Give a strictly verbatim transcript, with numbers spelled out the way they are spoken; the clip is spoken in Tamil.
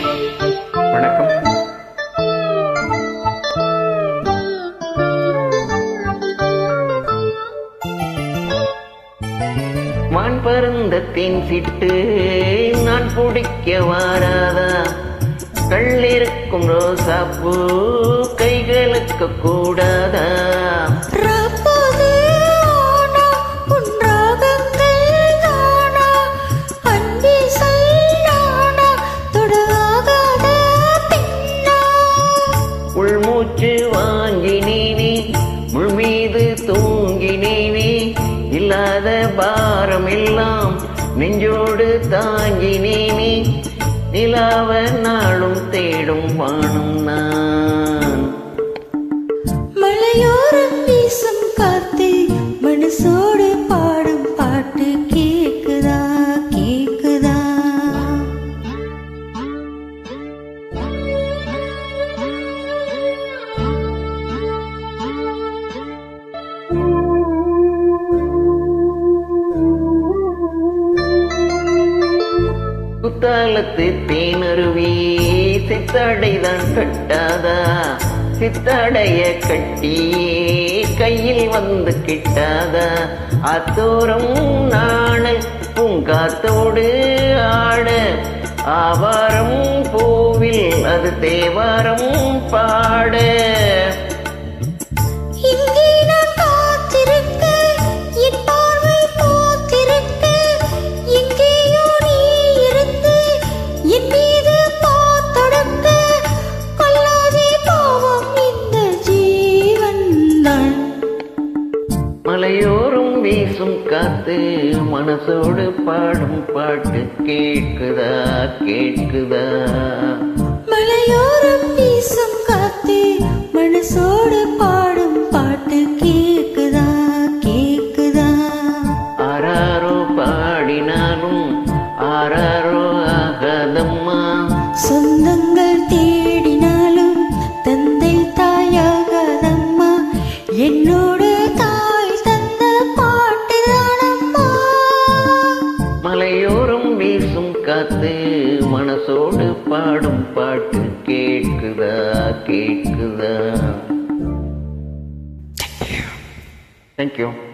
வணக்கம். மான் பருந்த தேன் சிட்டு நான் பிடிக்க வாராதா, கள்ளிருக்கும் ரோசாப்பூ கைகளுக்கு கூடாதா. உள்மூச்சு வாங்கி நீ முள் மீது தூங்கி நீ இல்லாத பாரம் எல்லாம் நெஞ்சோடு தாங்கி நீ நிலாவ நாளும் தேடும் வானும் நான். மலையோரம் வீசும் காத்து மனசோடு பாடும் பாட்டு கேக்குதா கேக்குதா. குத்தாலத்து தேனருவி சித்தடைதான் கட்டாதா, சித்தடைய கட்டியே கையில் வந்து கிட்டாதா. அத்தோரம் நாணல் பூங்காத்தோடு ஆட, ஆவாரம் பூவில் அது தேவாரம் பாட. மலையோரும் வீசும் காத்து மனசோடு பாடும் பாட்டு கேட்குதா கேட்குதா. மலையோரம் வீசும் காத்து மனசோடு பாடும் பாட்டு கேட்குதா கேட்குதா. ஆராரோ பாடினாலும் ஆராரோ ஆகாதம்மா, சொந்தங்கள் தேடினாலும் தந்தை தாயாகாதம்மா. என்னோட மலையோரம் வீசும் காத்து மனசோடு பாடும் பாட்டு கேட்குதா கேட்குதா. தேங்க்யூ.